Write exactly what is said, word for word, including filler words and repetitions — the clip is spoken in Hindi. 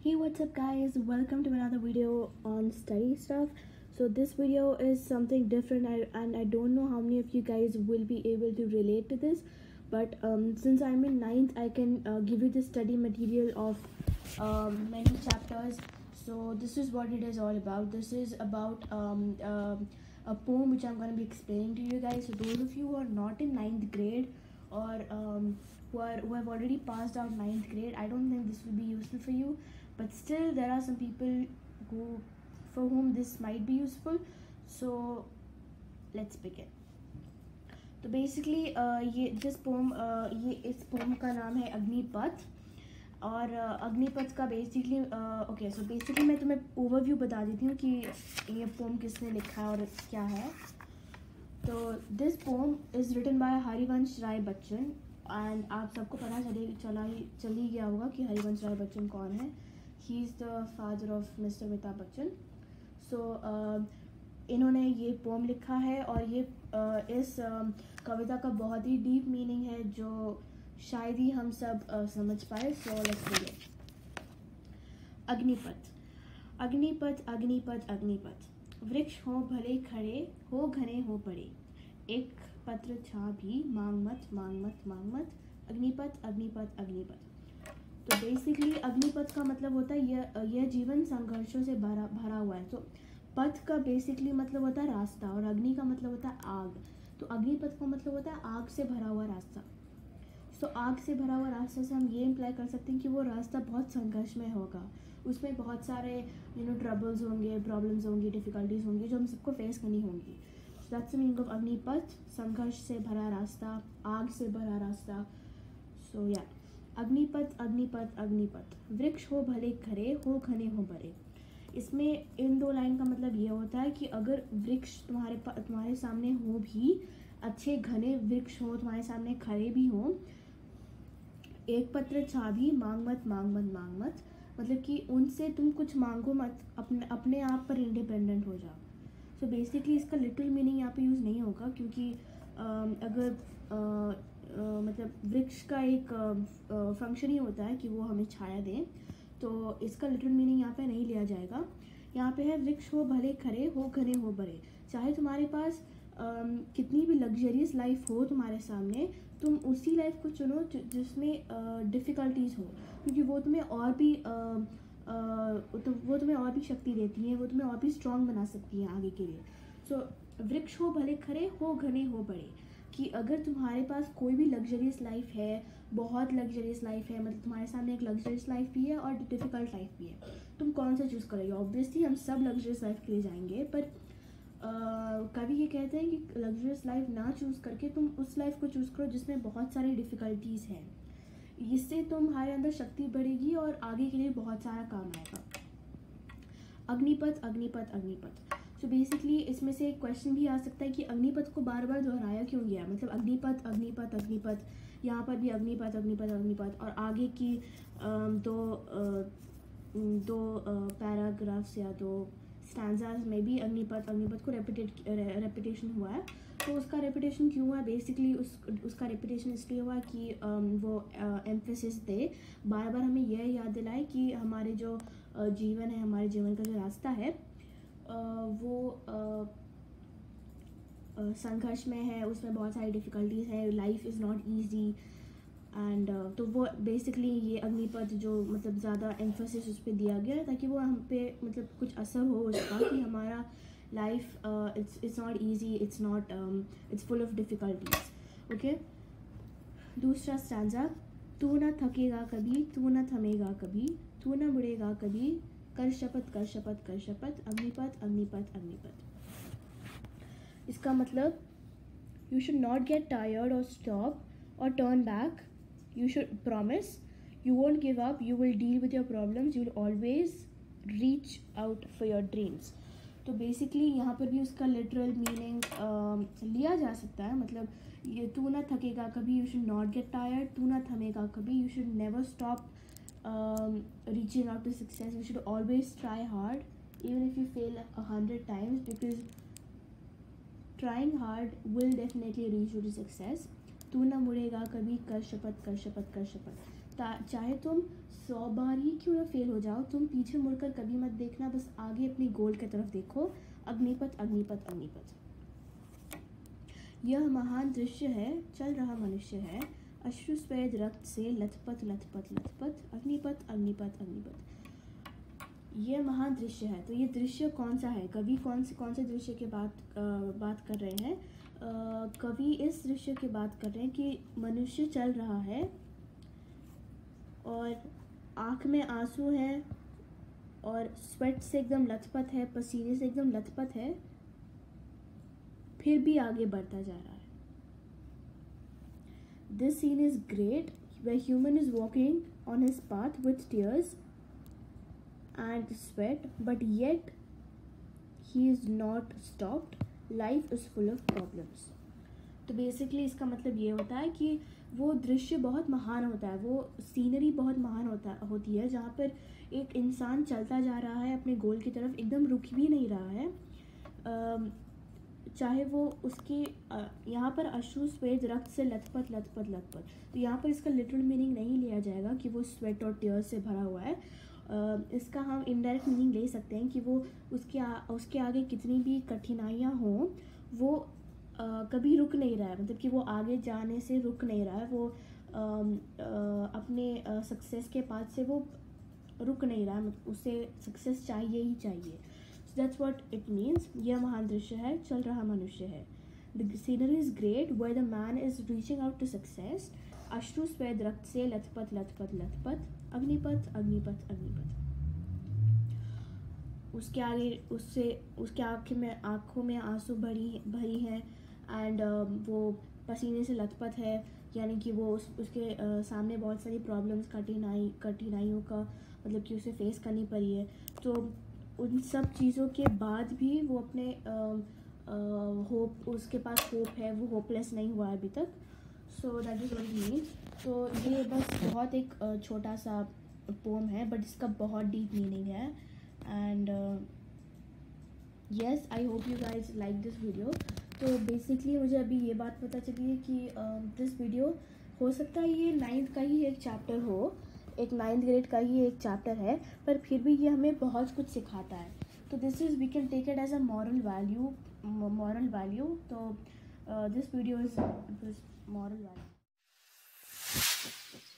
Hey, what's up guys, welcome to another video on study stuff. So this video is something different, I, and I don't know how many of you guys will be able to relate to this, but um, since I'm in ninth, I can uh, give you the study material of um, many chapters. So this is what it is all about. This is about um, uh, a poem which I'm going to be explaining to you guys. So those of you who are not in ninth grade or um, who, are, who have already passed out ninth grade, I don't think this will be useful for you. But still, there are some people who, for whom this might be useful. So let's begin. तो बेसिकली ये जिस पोम ये इस पोम का नाम है अग्निपथ, और अग्निपथ का बेसिकली ओके सो बेसिकली मैं तुम्हें ओवरव्यू बता देती हूँ कि ये पोम किसने लिखा है और क्या है. तो this poem is written by Harivansh Rai Bachchan, and आप सबको पता चले चला ही चल ही गया होगा कि हरिवंश राय बच्चन कौन है. He is the father of mister Amitabh Bachchan. So इन्होंने ये पोम लिखा है, और ये uh, इस uh, कविता का बहुत ही डीप मीनिंग है जो शायद ही हम सब uh, समझ पाए. So let's begin. Agnipath. Agnipath Agnipath Agnipath, वृक्ष हो भले खड़े, हो घने हो पड़े, एक पत्र छा भी मांग मत मांग मत मांग मत, अग्निपथ अग्निपथ अग्निपथ. तो बेसिकली अग्निपथ का मतलब होता है यह यह जीवन संघर्षों से भरा भरा हुआ है. तो पथ का बेसिकली मतलब होता है रास्ता, और अग्नि का मतलब होता है आग. तो अग्निपथ का मतलब होता है आग से भरा हुआ रास्ता. तो आग से भरा हुआ रास्ता से हम ये इम्प्लाई कर सकते हैं कि वो रास्ता बहुत संघर्षमय होगा. उसमें बहुत सारे यू नो ट्रबल्स होंगे, प्रॉब्लम्स होंगी, डिफ़िकल्टीज होंगी जो हम सबको फेस करनी होंगी. So that's the meaning of Agnipath. संघर्ष से भरा रास्ता, आग से भरा रास्ता. सो या अग्निपथ अग्निपथ अग्निपथ, वृक्ष हो भले खड़े, हो घने हो बड़े. इसमें इन दो लाइन का मतलब ये होता है कि अगर वृक्ष तुम्हारे तुम्हारे सामने हो, भी अच्छे घने वृक्ष हो तुम्हारे सामने, खड़े भी हों, एक पत्र छा भी मांग मत मांग मत मांग मत, मतलब कि उनसे तुम कुछ मांगो मत, अपने अपने आप पर इंडिपेंडेंट हो जाओ. सो बेसिकली इसका लिटिल मीनिंग यहाँ पे यूज़ नहीं होगा, क्योंकि आ, अगर आ, आ, मतलब वृक्ष का एक फंक्शन ही होता है कि वो हमें छाया दें, तो इसका लिटिल मीनिंग यहाँ पे नहीं लिया जाएगा. यहाँ पे है वृक्ष हो भले खड़े, हो घने हो बड़े. चाहे तुम्हारे पास आ, कितनी भी लग्जरियस लाइफ हो तुम्हारे सामने, तुम उसी लाइफ को चुनो जिसमें डिफ़िकल्टीज़ हो, क्योंकि वो तुम्हें और भी आ, आ, तो वो तुम्हें और भी शक्ति देती हैं, वो तुम्हें और भी स्ट्रॉन्ग बना सकती हैं आगे के लिए. सो so, वृक्ष हो भले खड़े, हो घने हो बड़े, कि अगर तुम्हारे पास कोई भी लग्जरियस लाइफ है, बहुत लग्जरियस लाइफ है, मतलब तुम्हारे सामने एक लग्जरियस लाइफ भी है और डिफ़िकल्ट लाइफ भी है, तुम कौन सा चूज़ करोगे? ऑब्वियसली हम सब लग्जरियस लाइफ के लिए जाएंगे, पर कभी ये कहते हैं कि लग्जरियस लाइफ ना चूज़ करके तुम उस लाइफ को चूज़ करो जिसमें बहुत सारी डिफ़िकल्टीज़ हैं. इससे तुम्हारे अंदर शक्ति बढ़ेगी और आगे के लिए बहुत सारा काम आएगा. अग्निपथ अग्निपथ अग्निपथ. तो बेसिकली इसमें से एक क्वेश्चन भी आ सकता है कि अग्निपथ को बार बार दोहराया क्यों गया, मतलब अग्निपथ अग्निपथ अग्निपथ, यहाँ पर भी अग्निपथ अग्निपथ अग्निपथ, और आगे की दो दो पैराग्राफ्स या दो स्टैंजाज में भी अग्निपथ अग्निपथ को रेपिटेट रेपिटेशन हुआ है. तो उसका रेपिटेशन क्यों हुआ? बेसिकली उस उसका रेपिटेशन इसलिए हुआ कि वो एम्फेसिस दे, बार बार हमें यह याद दिलाए कि हमारे जो जीवन है, हमारे जीवन का जो रास्ता है वो संघर्ष में है, उसमें बहुत सारी डिफ़िकल्टीज़ है, life is not easy. And तो वो बेसिकली ये अग्निपथ जो मतलब ज़्यादा एम्फोसिस उस पर दिया गया ताकि वो हम पे मतलब कुछ असर हो उसका, कि हमारा life it's it's not easy, it's not it's full of difficulties. Okay, दूसरा स्टैंजा. तू ना थकेगा कभी, तू ना थमेगा कभी, तू ना मुड़ेगा कभी, कर शपथ कर शपथ कर शपथ, अग्निपथ अग्निपथ अग्निपथ. इसका मतलब you should not get tired और stop or turn back. You should promise you won't give up, you will deal with your problems, you will always reach out for your dreams. तो बेसिकली यहाँ पर भी उसका लिटरल मीनिंग लिया जा सकता है, मतलब ये तू ना थकेगा कभी, you should not get tired, तू ना थमेगा कभी, you should never stop reaching out to success, you should always try hard even if you fail a hundred times, because trying hard will definitely reach you to success. तू ना मुड़ेगा कभी, कर शपथ कर शपथ कर शपथ. चाहे तुम सौ बार ही क्यों ना फेल हो जाओ, तुम पीछे मुड़कर कभी मत देखना, बस आगे अपनी गोल की तरफ देखो। अग्निपथ अग्निपथ अग्निपथ। यह महान दृश्य है, चल रहा मनुष्य है, अश्रु स्वेद रक्त से लथपथ लथपथ लथपथ, अग्निपथ अग्निपथ अग्निपथ। यह महान दृश्य है, तो ये दृश्य कौन सा है? कवि कौन से कौन से दृश्य की बात आ, बात कर रहे हैं? कवि इस दृश्य की बात कर रहे हैं कि मनुष्य चल रहा है और आँख में आंसू हैं और स्वेट से एकदम लथपथ है, पसीने से एकदम लथपथ है, फिर भी आगे बढ़ता जा रहा है। This scene is great, where human is walking on his path with tears and sweat, but yet he is not stopped. Life is full of problems. तो बेसिकली इसका मतलब ये होता है कि वो दृश्य बहुत महान होता है, वो सीनरी बहुत महान होता होती है, जहाँ पर एक इंसान चलता जा रहा है अपने गोल की तरफ, एकदम रुक भी नहीं रहा है, चाहे वो उसके यहाँ पर अश्रु स्वेद रक्त से लथपथ लथपथ लथपथ। तो यहाँ पर इसका लिटरल मीनिंग नहीं लिया जाएगा कि वो स्वेट और टीयर्स से भरा हुआ है। इसका हम इनडायरेक्ट मीनिंग ले सकते हैं कि वो उसके आ, उसके आगे कितनी भी कठिनाइयाँ हों, वो आ, कभी रुक नहीं रहा है, मतलब कि वो आगे जाने से रुक नहीं रहा है, वो आ, आ, अपने सक्सेस के पास से वो रुक नहीं रहा है, मतलब उसे सक्सेस चाहिए ही चाहिए। So that's what it means. यह महान दृश्य है, चल रहा मनुष्य है। The scenery is great, where the man is reaching out to success. अश्रु स्वेद रक्त से लथपथ लथपथ लथपथ, अग्निपथ अग्निपथ अग्निपथ। उसके आगे उससे उसके आँखें में आँखों में आंसू भरी भरी हैं एंड uh, वो पसीने से लथपथ है, यानी कि वो उस उसके uh, सामने बहुत सारी प्रॉब्लम्स, कठिनाई कठिनाइयों का मतलब कि उसे फेस करनी पड़ी है। तो उन सब चीज़ों के बाद भी वो अपने होप, उसके पास होप है, वो होपलेस नहीं हुआ है अभी तक। So that is what it means. तो ये बस बहुत एक uh, छोटा सा पोम है, बट इसका बहुत डीप मीनिंग है। And yes, I hope you guys like this video. तो बेसिकली मुझे अभी ये बात पता चली है कि दिस uh, वीडियो हो सकता है ये नाइन्थ का ही एक चैप्टर हो, एक नाइन्थ ग्रेड का ही एक चैप्टर है, पर फिर भी ये हमें बहुत कुछ सिखाता है। तो this is we can take it as a moral value moral value तो this video is moral value.